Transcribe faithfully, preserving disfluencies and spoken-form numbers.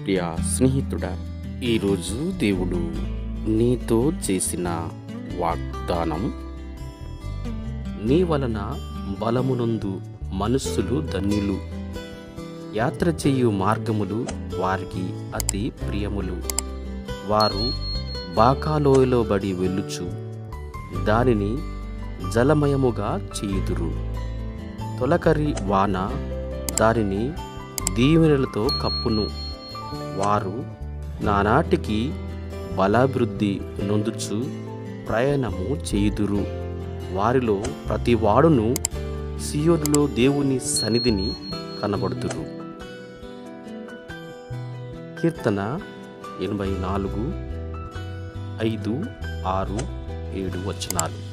ప్రియ స్నేహితుడా, ఈరోజు దేవుడు నీతో చేసిన వాగ్దానం, నీ వలన బలమునందు మనుష్యులు ధన్యులు, యాత్ర చేయు మార్గములు వారికి అతి ప్రియములు. వారు బాకాలోయలో బడి వెళ్ళుచు దానిని జలమయముగా చేయుదురు. తొలకరి వాన దానిని దీవెనలతో కప్పును. వారు నానాటికి బలాభివృద్ధి నొందుచు ప్రయాణము చేయుదురు. వారిలో ప్రతివాడును సియోనులో దేవుని సన్నిధిని కనబడుదురు. కీర్తన ఎనభై నాలుగు ఐదు ఆరు ఏడు వచనాలు.